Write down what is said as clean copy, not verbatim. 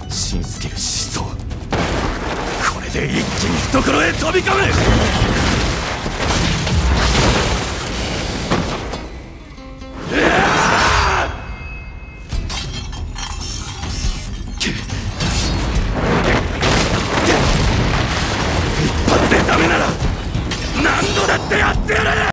新スキル疾走。これで一気に懐へ飛び込む。一発でダメなら何度だってやってやる。